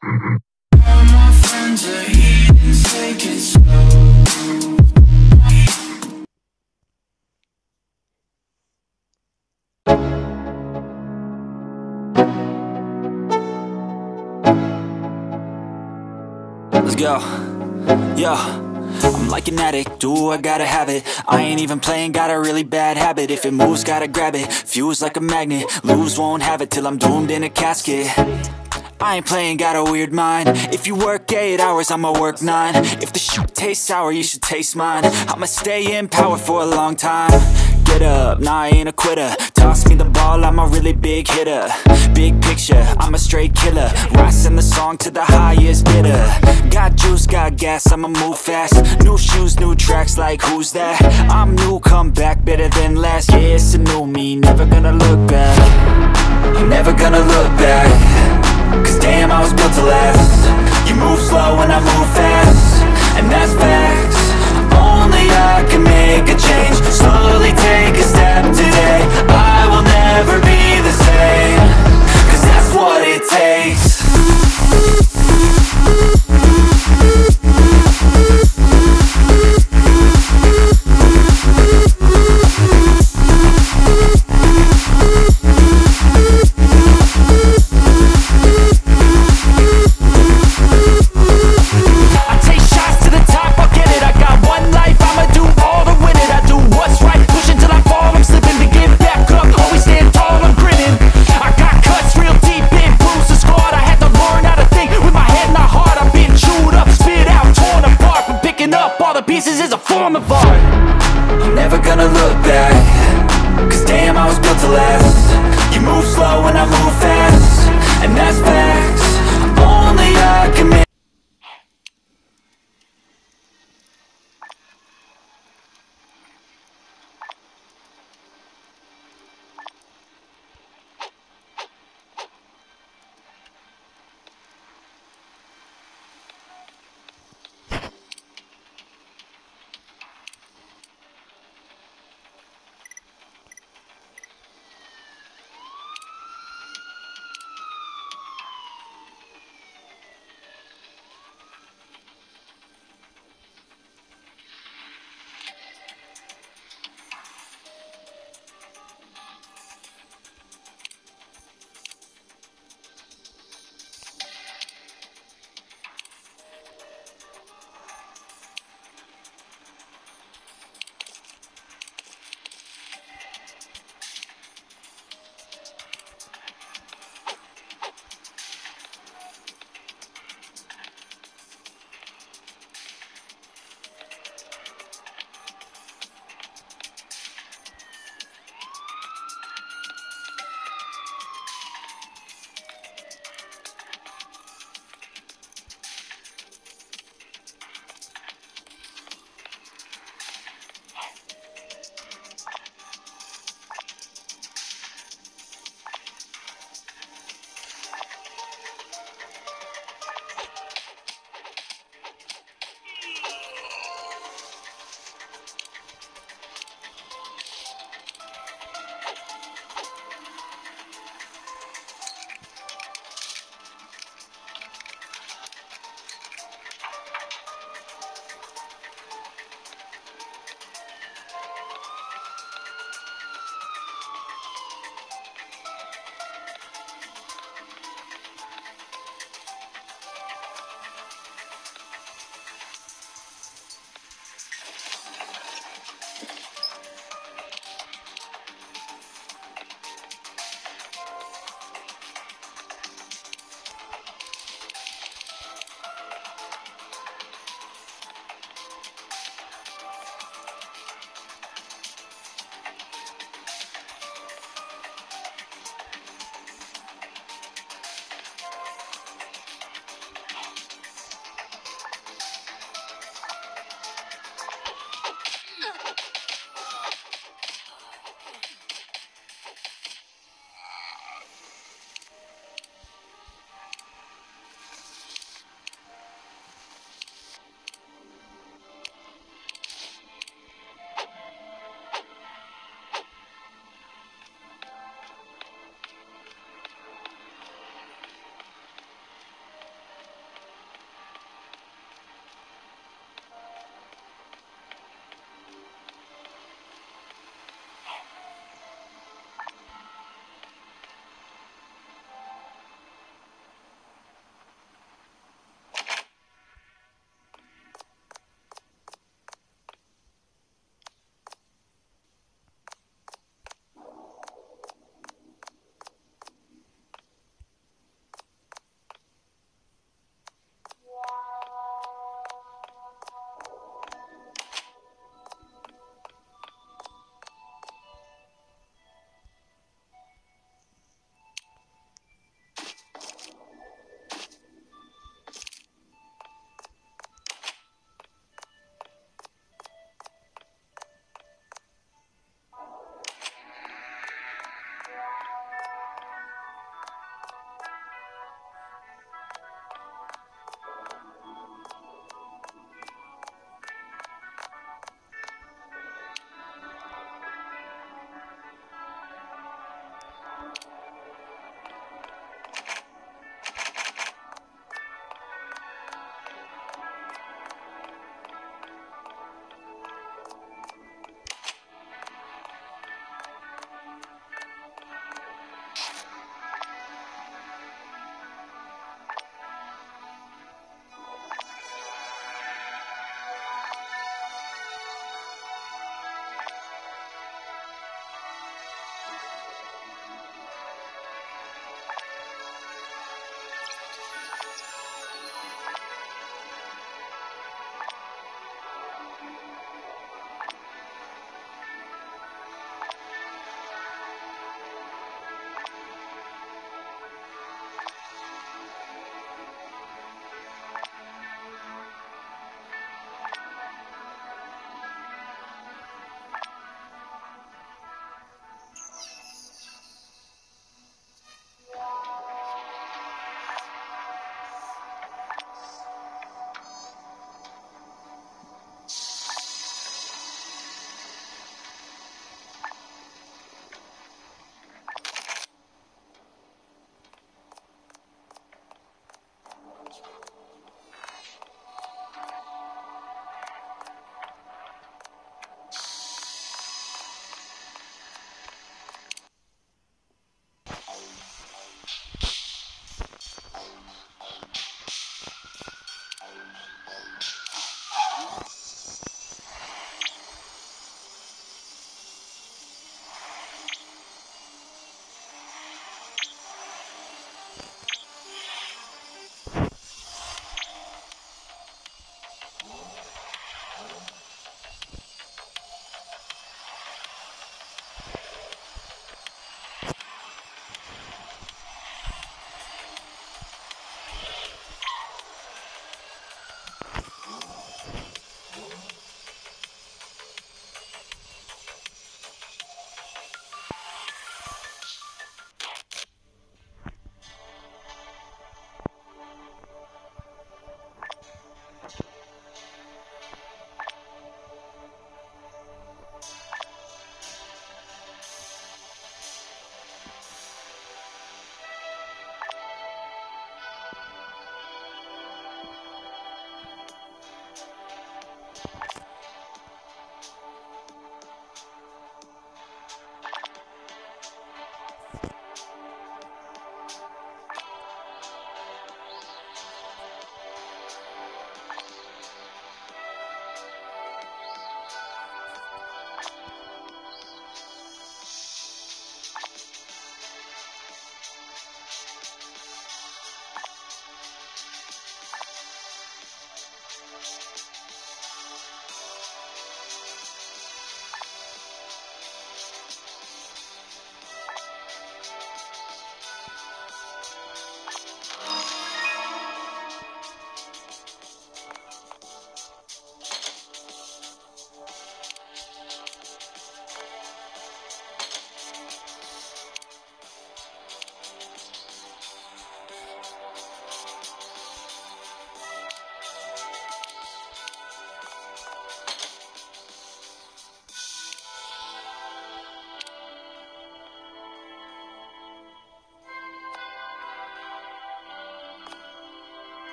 All my friends are heathens, take it slow. Let's go. Yo, I'm like an addict, do I gotta have it. I ain't even playing, got a really bad habit. If it moves, gotta grab it, fuse like a magnet. Lose, won't have it till I'm doomed in a casket. I ain't playing, got a weird mind. If you work 8 hours, I'ma work 9. If the shit tastes sour, you should taste mine. I'ma stay in power for a long time. Get up, nah, I ain't a quitter. Toss me the ball, I'm a really big hitter. Big picture, I'm a straight killer. Rising the song to the highest bidder. Got juice, got gas, I'ma move fast. New shoes, new tracks, like who's that? I'm new, come back, better than last. Yeah, it's a new me, never gonna look back. I'm never gonna look back. Cause damn, I was built to last. You move slow and I move fast, and that's facts. Only I can make a change. Slowly take a step today. I will never be the same. Cause that's what it takes. With